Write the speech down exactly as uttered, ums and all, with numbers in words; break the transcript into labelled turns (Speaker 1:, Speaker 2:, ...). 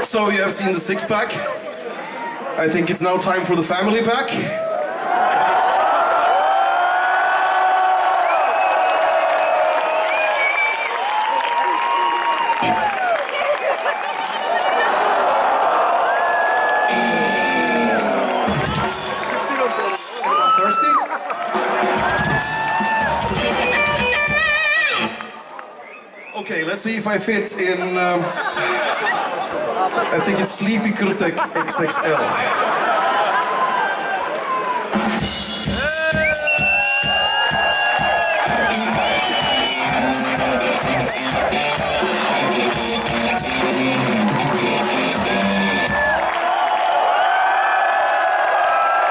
Speaker 1: So you have seen the six pack. I think it's now time for the family pack. Thirsty? Okay, let's see if I fit in. Um, I think it's Sleepy Kurtek X X L.